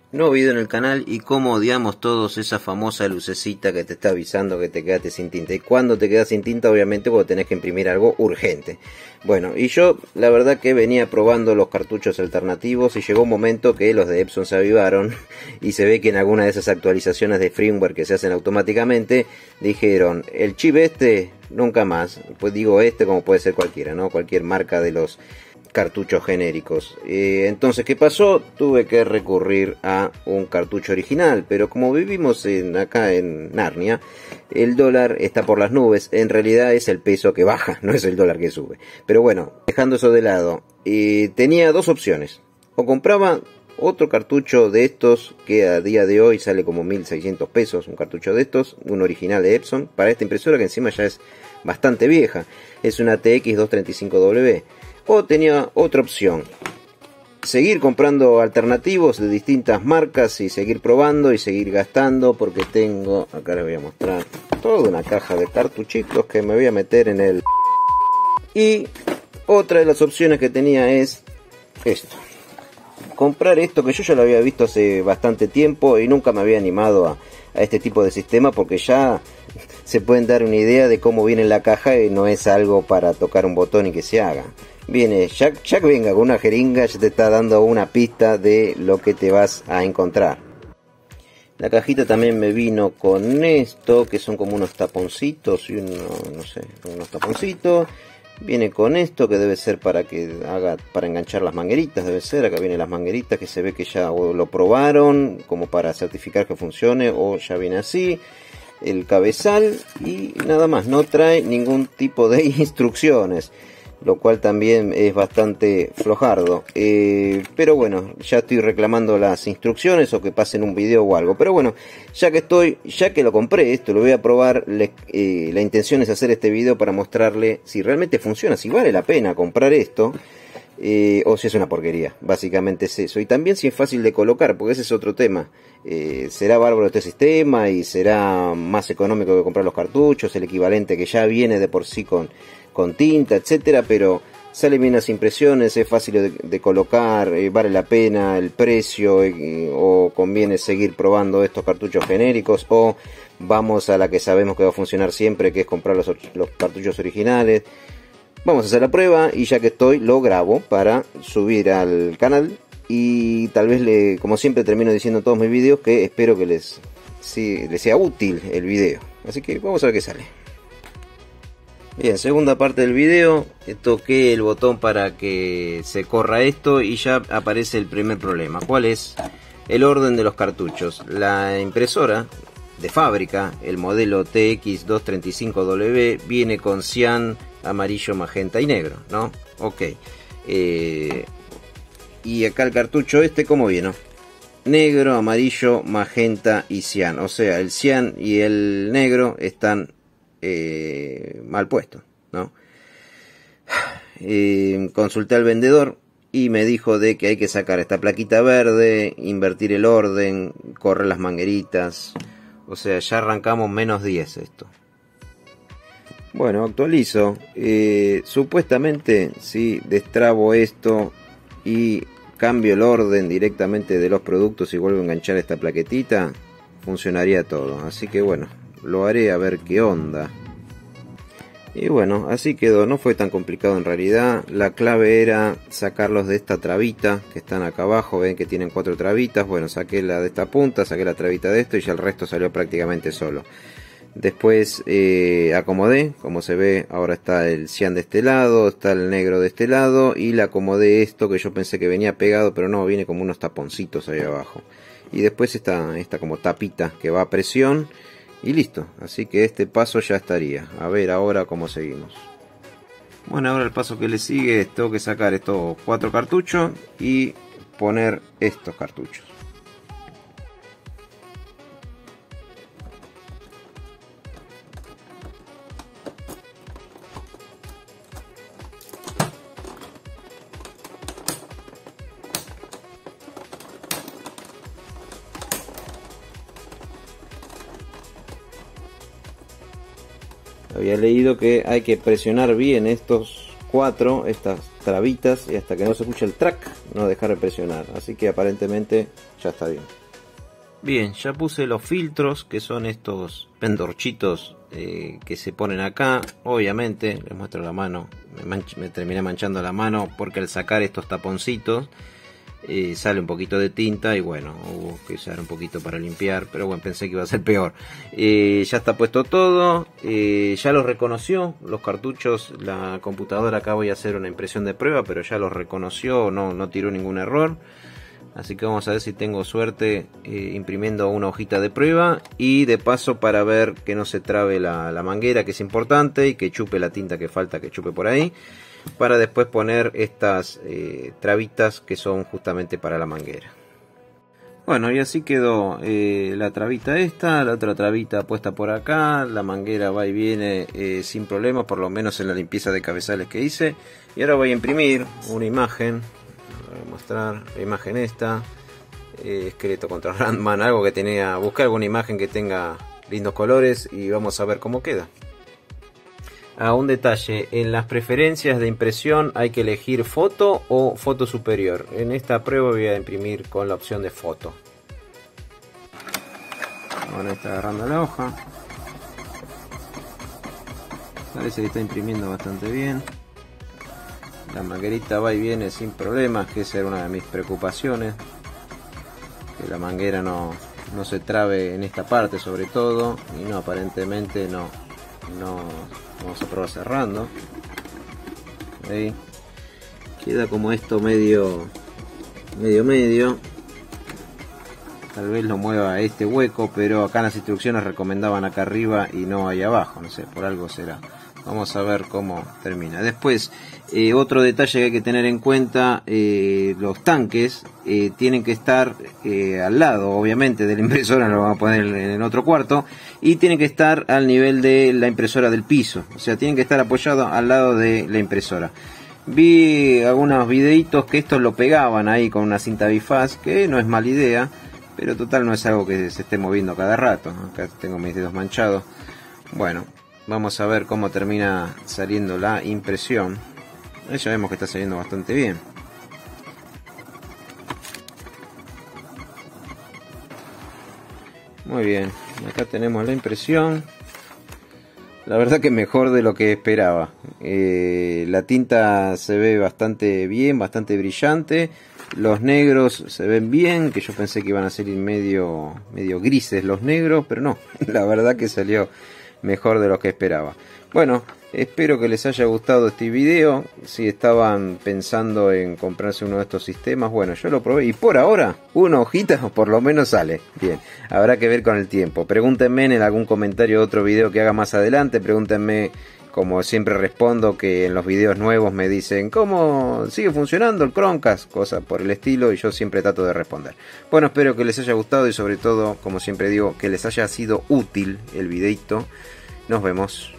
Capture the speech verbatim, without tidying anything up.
Nuevo video en el canal y cómo odiamos todos esa famosa lucecita que te está avisando que te quedaste sin tinta. Y cuando te quedas sin tinta, obviamente, cuando tenés que imprimir algo urgente. Bueno, y yo la verdad que venía probando los cartuchos alternativos y llegó un momento que los de Epson se avivaron y se ve que en alguna de esas actualizaciones de firmware que se hacen automáticamente dijeron, el chip este nunca más. Pues digo este como puede ser cualquiera, ¿no? Cualquier marca de los cartuchos genéricos. Eh, entonces, ¿qué pasó? Tuve que recurrir a un cartucho original, pero como vivimos en, acá en Narnia, el dólar está por las nubes. En realidad es el peso que baja, no es el dólar que sube. Pero bueno, dejando eso de lado, eh, tenía dos opciones. O compraba otro cartucho de estos que a día de hoy sale como mil seiscientos pesos, un cartucho de estos, un original de Epson, para esta impresora que encima ya es bastante vieja. Es una T X doscientos treinta y cinco W. O tenía otra opción, seguir comprando alternativos de distintas marcas y seguir probando y seguir gastando, porque tengo, acá les voy a mostrar, toda una caja de cartuchitos que me voy a meter en el... Y otra de las opciones que tenía es esto, comprar esto que yo ya lo había visto hace bastante tiempo y nunca me había animado a, a este tipo de sistema, porque ya se pueden dar una idea de cómo viene la caja y no es algo para tocar un botón y que se haga. Viene, ya, ya que venga con una jeringa, ya te está dando una pista de lo que te vas a encontrar. La cajita también me vino con esto, que son como unos taponcitos y uno, no sé, unos taponcitos. Viene con esto que debe ser para que haga, para enganchar las mangueritas, debe ser. Acá vienen las mangueritas que se ve que ya o lo probaron, como para certificar que funcione, o ya viene así. El cabezal y nada más, no trae ningún tipo de instrucciones, lo cual también es bastante flojardo, eh, pero bueno, ya estoy reclamando las instrucciones o que pasen un video o algo. Pero bueno, ya que estoy, ya que lo compré, esto lo voy a probar, le, eh, la intención es hacer este video para mostrarle si realmente funciona, si vale la pena comprar esto, eh, o si es una porquería. Básicamente es eso, y también si es fácil de colocar, porque ese es otro tema. Eh, será bárbaro este sistema y será más económico que comprar los cartuchos, el equivalente que ya viene de por sí con con tinta, etcétera, pero salen bien las impresiones, es fácil de, de colocar, eh, vale la pena el precio, eh, o conviene seguir probando estos cartuchos genéricos, o vamos a la que sabemos que va a funcionar siempre, que es comprar los, los cartuchos originales. Vamos a hacer la prueba y ya que estoy lo grabo para subir al canal, y tal vez, le, como siempre termino diciendo en todos mis vídeos, que espero que les, sí, les sea útil el video. Así que vamos a ver qué sale. Bien, segunda parte del video, toqué el botón para que se corra esto y ya aparece el primer problema. ¿Cuál es? El orden de los cartuchos. La impresora de fábrica, el modelo T X doscientos treinta y cinco W, viene con cian, amarillo, magenta y negro, ¿no? Ok. Eh, y acá el cartucho este, ¿cómo viene? Negro, amarillo, magenta y cian. O sea, el cian y el negro están Eh, mal puesto, ¿no? Eh, consulté al vendedor y me dijo de que hay que sacar esta plaquita verde, invertir el orden, correr las mangueritas. O sea, ya arrancamos menos diez esto. Bueno, actualizo. Eh, supuestamente, si destrabo esto y cambio el orden directamente de los productos y vuelvo a enganchar esta plaquetita, funcionaría todo. Así que bueno, lo haré a ver qué onda. Y bueno, así quedó. No fue tan complicado en realidad. La clave era sacarlos de esta trabita que están acá abajo. Ven que tienen cuatro trabitas. Bueno, saqué la de esta punta, saqué la trabita de esto y ya el resto salió prácticamente solo. Después eh, acomodé, como se ve, ahora está el cian de este lado, está el negro de este lado, y le acomodé esto que yo pensé que venía pegado, pero no, viene como unos taponcitos ahí abajo. Y después está esta como tapita que va a presión. Y listo, así que este paso ya estaría. A ver ahora cómo seguimos. Bueno, ahora el paso que le sigue es tengo que sacar estos cuatro cartuchos y poner estos cartuchos. Había leído que hay que presionar bien estos cuatro, estas trabitas y hasta que no se escuche el track no dejar de presionar, así que aparentemente ya está bien. Bien, ya puse los filtros, que son estos pendorchitos eh, que se ponen acá. Obviamente, les muestro la mano, me, manch me terminé manchando la mano porque al sacar estos taponcitos eh, sale un poquito de tinta y bueno, hubo que usar un poquito para limpiar, pero bueno, pensé que iba a ser peor. Eh, ya está puesto todo, eh, ya los reconoció, los cartuchos, la computadora. Acá voy a hacer una impresión de prueba, pero ya los reconoció, no, no tiró ningún error. Así que vamos a ver si tengo suerte eh, imprimiendo una hojita de prueba y de paso para ver que no se trabe la, la manguera, que es importante, y que chupe la tinta que falta, que chupe por ahí, para después poner estas eh, trabitas que son justamente para la manguera. Bueno, y así quedó eh, la trabita esta, la otra trabita puesta por acá, la manguera va y viene eh, sin problemas, por lo menos en la limpieza de cabezales que hice. Y ahora voy a imprimir una imagen. Voy a mostrar la imagen esta, eh, esqueleto contra Randman, algo que tenía, buscar alguna imagen que tenga lindos colores y vamos a ver cómo queda. Ah, un detalle, en las preferencias de impresión hay que elegir foto o foto superior. En esta prueba voy a imprimir con la opción de foto. Ahora está agarrando la hoja, parece que está imprimiendo bastante bien. La manguerita va y viene sin problemas, que esa era una de mis preocupaciones, que la manguera no, no se trabe en esta parte sobre todo, y no, aparentemente no, no. Vamos a probar cerrando. Ahí queda como esto medio medio medio, tal vez lo mueva a este hueco, pero acá en las instrucciones recomendaban acá arriba y no ahí abajo, no sé, por algo será. Vamos a ver cómo termina. Después, eh, otro detalle que hay que tener en cuenta, eh, los tanques eh, tienen que estar eh, al lado, obviamente, de la impresora, no lo vamos a poner en otro cuarto, y tienen que estar al nivel de la impresora del piso, o sea, tienen que estar apoyados al lado de la impresora. Vi algunos videitos que estos lo pegaban ahí con una cinta bifaz, que no es mala idea, pero total no es algo que se esté moviendo cada rato. Acá tengo mis dedos manchados. Bueno, vamos a ver cómo termina saliendo la impresión. Ya vemos que está saliendo bastante bien. Muy bien, acá tenemos la impresión. La verdad que mejor de lo que esperaba. Eh, la tinta se ve bastante bien, bastante brillante. Los negros se ven bien, que yo pensé que iban a salir medio, medio grises los negros, pero no, la verdad que salió mejor de lo que esperaba. Bueno, espero que les haya gustado este video. Si estaban pensando en comprarse uno de estos sistemas, bueno, yo lo probé y por ahora una hojita por lo menos sale bien. Habrá que ver con el tiempo. Pregúntenme en algún comentario de otro video que haga más adelante. Pregúntenme, como siempre respondo, que en los videos nuevos me dicen cómo sigue funcionando el Chromecast, cosas por el estilo, y yo siempre trato de responder. Bueno, espero que les haya gustado y sobre todo, como siempre digo, que les haya sido útil el videito. Nos vemos.